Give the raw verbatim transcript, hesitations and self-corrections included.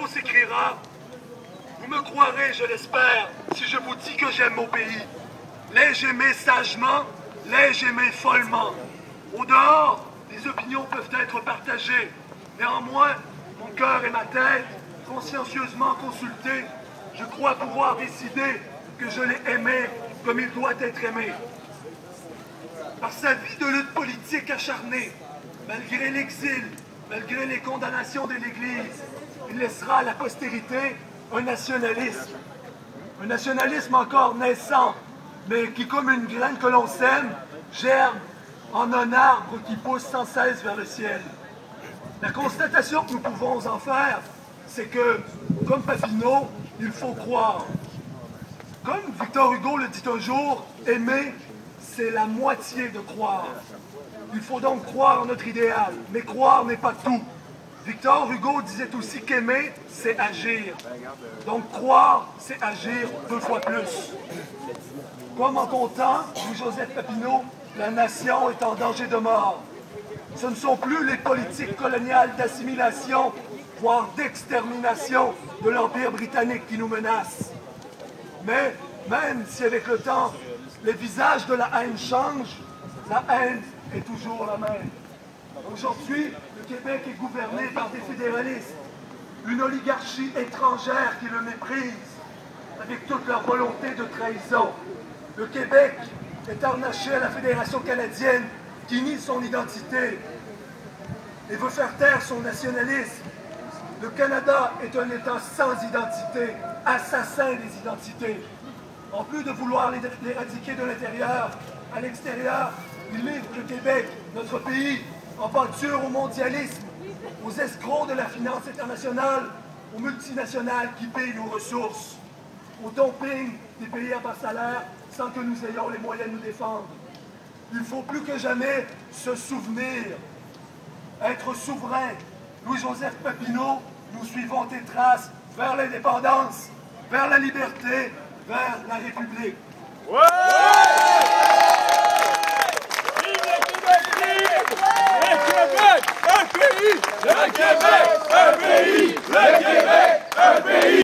s'écrira. Vous me croirez, je l'espère, si je vous dis que j'aime mon pays. L'ai-je aimé sagement, l'ai-je aimé follement. Au dehors, les opinions peuvent être partagées. Néanmoins, mon cœur et ma tête, consciencieusement consultés, je crois pouvoir décider que je l'ai aimé comme il doit être aimé. Par sa vie de lutte politique acharnée, malgré l'exil, malgré les condamnations de l'Église, il laissera à la postérité un nationalisme. Un nationalisme encore naissant, mais qui, comme une graine que l'on sème, germe en un arbre qui pousse sans cesse vers le ciel. La constatation que nous pouvons en faire, c'est que, comme Papineau, il faut croire. Comme Victor Hugo le dit un jour, aimer, c'est la moitié de croire. Il faut donc croire en notre idéal, mais croire n'est pas tout. Victor Hugo disait aussi qu'aimer, c'est agir. Donc croire, c'est agir deux fois plus. Comme en ton temps, Louis-Joseph Papineau, la nation est en danger de mort. Ce ne sont plus les politiques coloniales d'assimilation, voire d'extermination de l'Empire britannique qui nous menacent. Mais même si avec le temps, les visages de la haine changent, la haine est toujours la même. Aujourd'hui, le Québec est gouverné par des fédéralistes, une oligarchie étrangère qui le méprise, avec toute leur volonté de trahison. Le Québec est harnaché à la Fédération canadienne qui nie son identité et veut faire taire son nationalisme. Le Canada est un État sans identité, assassin des identités. En plus de vouloir l'éradiquer de l'intérieur, à l'extérieur, il livre le Québec, notre pays, en pâture au mondialisme, aux escrocs de la finance internationale, aux multinationales qui payent nos ressources, au dumping des pays à bas salaire sans que nous ayons les moyens de nous défendre. Il faut plus que jamais se souvenir, être souverain. Louis-Joseph Papineau, nous suivons tes traces vers l'indépendance, vers la liberté, vers la République. Ouais!